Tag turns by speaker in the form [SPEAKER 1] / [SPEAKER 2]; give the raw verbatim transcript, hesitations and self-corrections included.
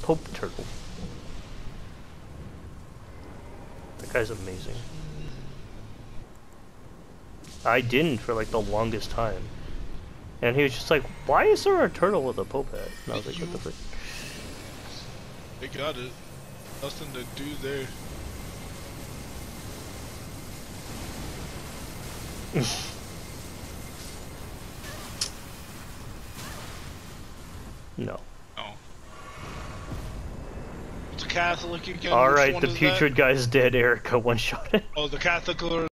[SPEAKER 1] Pope Turtle. That guy's amazing. I didn't for like the longest time. And he was just like, why is there a turtle with a Pope hat? And I was like, what the frick?
[SPEAKER 2] They got it. Nothing to do there.
[SPEAKER 1] No.
[SPEAKER 2] No. It's a Catholic again.
[SPEAKER 1] Alright, the putrid guy's dead, Erica one-shot it.
[SPEAKER 2] Oh, the Catholic or